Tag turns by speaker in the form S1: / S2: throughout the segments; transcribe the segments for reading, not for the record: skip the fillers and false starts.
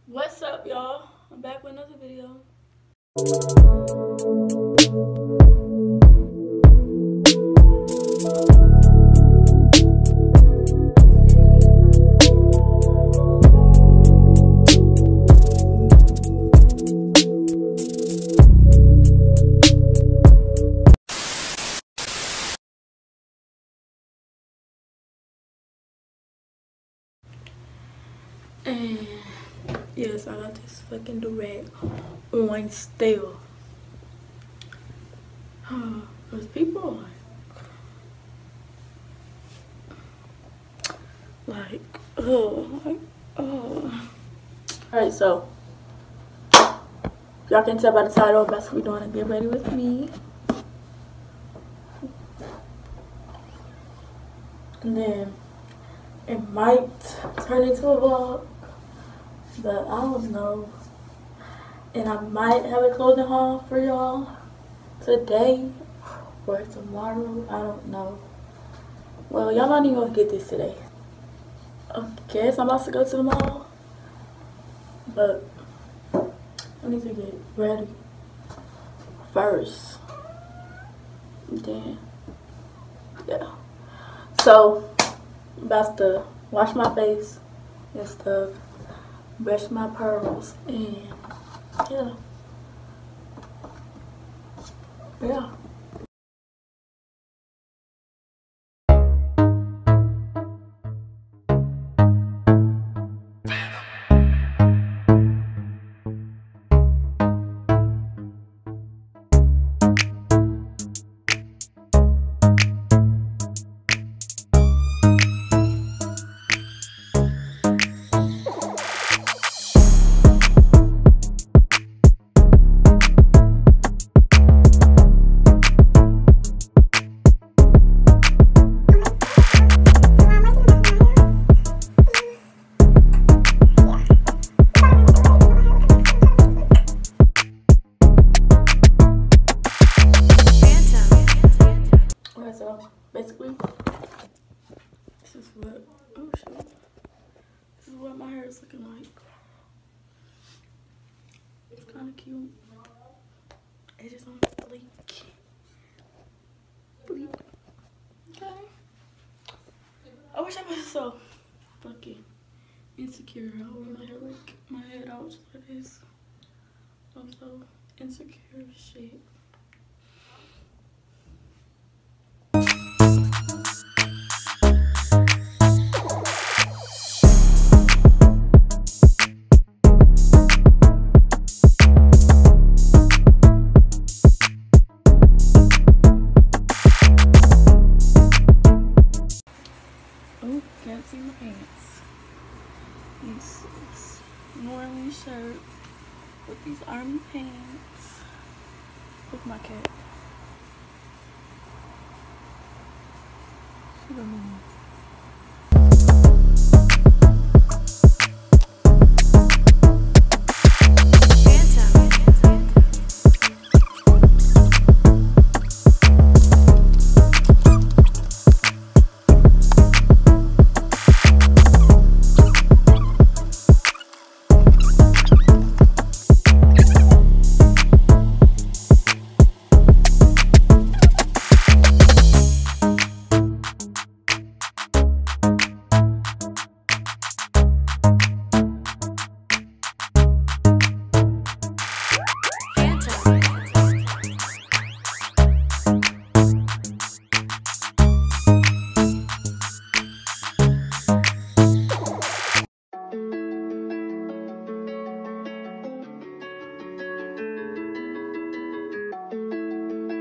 S1: What's up, y'all? I'm back with another video. And yes, I got this fucking durag on still. Because people like, Alright, so y'all can tell by the title, that's what we're doing. Get ready with me. And then it might turn into a vlog, but I don't know. And I might have a clothing haul for y'all today or tomorrow. I don't know. Well, y'all not even gonna get this today. I guess I'm about to go to the mall, but I need to get ready first. Then, yeah. So, I'm about to wash my face and stuff, brush my pearls, and yeah. So basically, this is what, oh shit, this is what my hair is looking like. It's kind of cute. It just on bleak. Okay. I wish I was so fucking insecure. I wear my hair like my head out like this. I'm so insecure as shit. Oh, can't see my pants. These Norley shirt with these army pants. With my cat.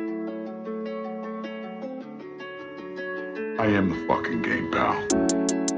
S2: I am the fucking game, pal.